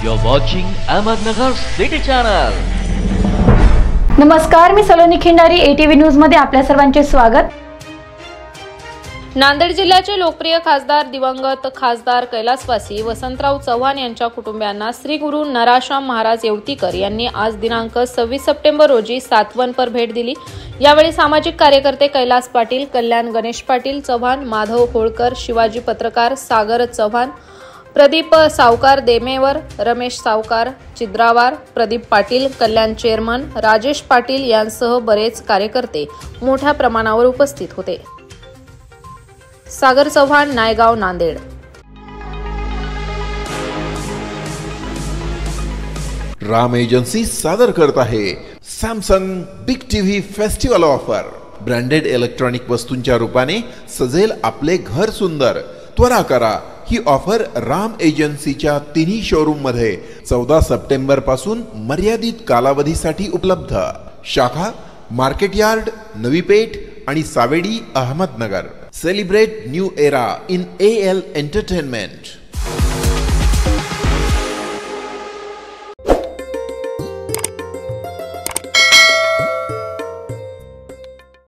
You're watching Ahmednagar City Channel. नमस्कार, मी Saloni Khindari, ATV news मध्ये आपल्या सर्वांचे स्वागत. नांदेड जिल्ह्याचे लोकप्रिय खासदार दिवंगत खासदार कैलासवासी वसंतराव चव्हाण यांच्या कुटुंबियांना श्री गुरु नराशाम महाराज येवतीकर यांनी आज दिनांक 26 सप्टेंबर रोजी सातवनपर भेट दिली. यावेळी सामाजिक कार्यकर्ते कैलास पाटील, कल्याण गणेश पाटील चव्हाण, माधव होळकर, शिवाजी पत्रकार, सागर चव्हाण, प्रदीप सावकार देमेवर, रमेश सावकार चिद्रावार, प्रदीप पाटील, कल्याण चेअरमन राजेश पाटील यांसह बरेच कार्यकर्ते मोठ्या प्रमाणावर उपस्थित होते. सागर चव्हाण, नायगाव, नांदेड. राम एजन्सी सादर करत आहे Samsung big TV festival offer. Branded electronic वस्तूंच्या रूपाने सजेल आपले घर सुंदर. त्वरा करा, ही ऑफर राम एजन्सीच्या तिन्ही शोरूम मध्ये 14 सप्टेंबर पासून मर्यादित कालावधीसाठी उपलब्ध. शाखा मार्केट यार्ड, नवी पेठ आणि Savedi, Ahmednagar. Celebrate new era in AL entertainment.